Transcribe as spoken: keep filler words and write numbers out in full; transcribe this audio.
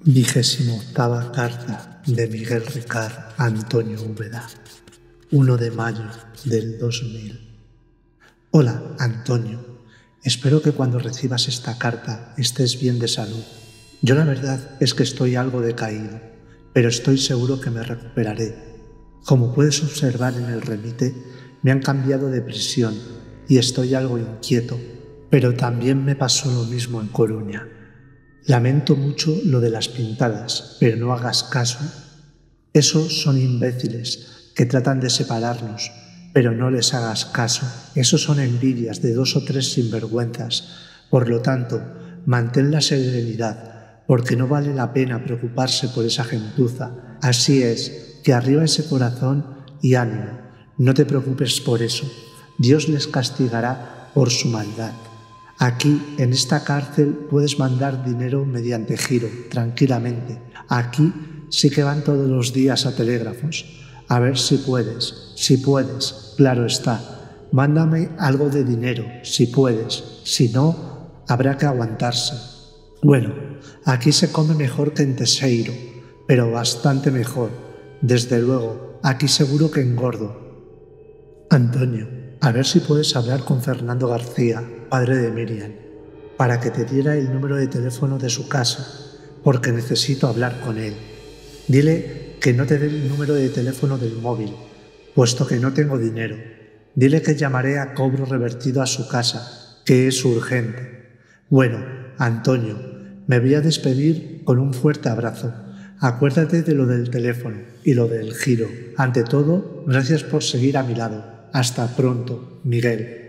Vigésimo octava carta de Miguel Ricard a Antonio Úbeda, uno de mayo del dos mil. Hola, Antonio. Espero que cuando recibas esta carta estés bien de salud. Yo la verdad es que estoy algo decaído, pero estoy seguro que me recuperaré. Como puedes observar en el remite, me han cambiado de prisión y estoy algo inquieto, pero también me pasó lo mismo en Coruña. Lamento mucho lo de las pintadas, pero no hagas caso. Esos son imbéciles que tratan de separarnos, pero no les hagas caso. Esos son envidias de dos o tres sinvergüenzas. Por lo tanto, mantén la serenidad, porque no vale la pena preocuparse por esa gentuza. Así es, que arriba ese corazón y ánimo. No te preocupes por eso. Dios les castigará por su maldad. Aquí, en esta cárcel, puedes mandar dinero mediante giro, tranquilamente. Aquí sí que van todos los días a telégrafos. A ver si puedes, si puedes, claro está. Mándame algo de dinero, si puedes. Si no, habrá que aguantarse. Bueno, aquí se come mejor que en Teseiro, pero bastante mejor. Desde luego, aquí seguro que engordo. Antonio, a ver si puedes hablar con Fernando García, padre de Miriam, para que te diera el número de teléfono de su casa, porque necesito hablar con él. Dile que no te dé el número de teléfono del móvil, puesto que no tengo dinero. Dile que llamaré a cobro revertido a su casa, que es urgente. Bueno, Antonio, me voy a despedir con un fuerte abrazo. Acuérdate de lo del teléfono y lo del giro. Ante todo, gracias por seguir a mi lado. Hasta pronto, Miguel.